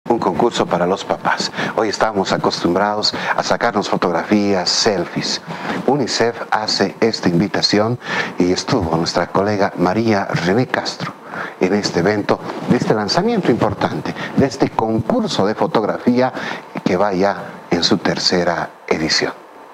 Un concurso para los papás. Hoy estamos acostumbrados a sacarnos fotografías, selfies. UNICEF hace esta invitación y estuvo nuestra colega María René Castro en este evento, de este lanzamiento importante, de este concurso de fotografía que va ya en su tercera edición.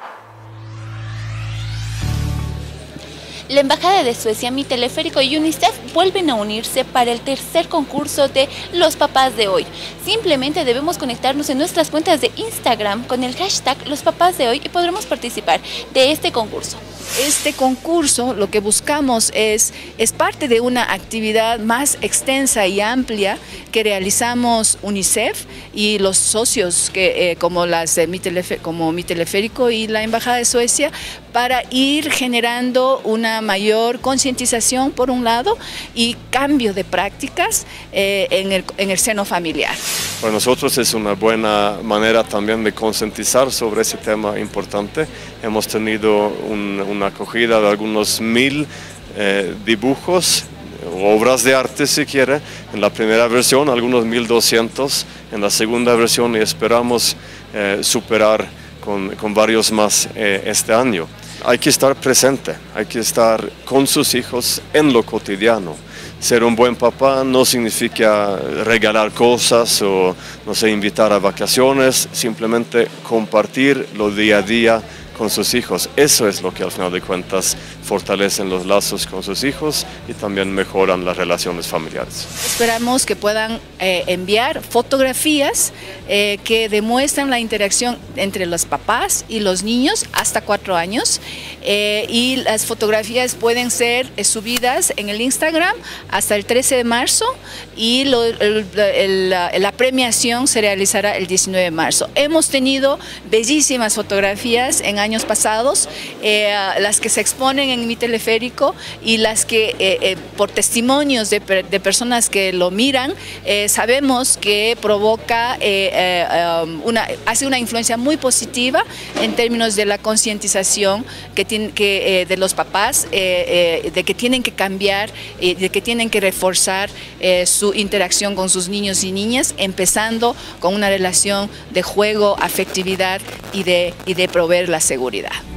La Embajada de Suecia, Mi Teleférico y UNICEF vuelven a unirse para el tercer concurso de Los Papás de Hoy. Simplemente debemos conectarnos en nuestras cuentas de Instagram con el hashtag Los Papás de Hoy y podremos participar de este concurso. Este concurso lo que buscamos es parte de una actividad más extensa y amplia que realizamos UNICEF y los socios como Mi Teleférico y la Embajada de Suecia, para ir generando una mayor concientización por un lado y cambio de prácticas en el seno familiar. Para nosotros es una buena manera también de concientizar sobre ese tema importante. Hemos tenido una acogida de algunos 1000 dibujos, obras de arte si quiere, en la primera versión, algunos 1200 en la segunda versión, y esperamos superar con varios más este año. Hay que estar presente, hay que estar con sus hijos en lo cotidiano. Ser un buen papá no significa regalar cosas o, no sé, invitar a vacaciones, simplemente compartir lo día a día con sus hijos. Eso es lo que al final de cuentas fortalecen los lazos con sus hijos y también mejoran las relaciones familiares. Esperamos que puedan enviar fotografías que demuestran la interacción entre los papás y los niños hasta 4 años, y las fotografías pueden ser subidas en el Instagram hasta el 13 de marzo y la premiación se realizará el 19 de marzo. Hemos tenido bellísimas fotografías en años pasados, las que se exponen en Mi Teleférico y las que por testimonios de personas que lo miran, sabemos que provoca, hace una influencia muy positiva en términos de la concientización de los papás, de que tienen que cambiar, de que tienen que reforzar su interacción con sus niños y niñas, empezando con una relación de juego, afectividad y de proveer la seguridad.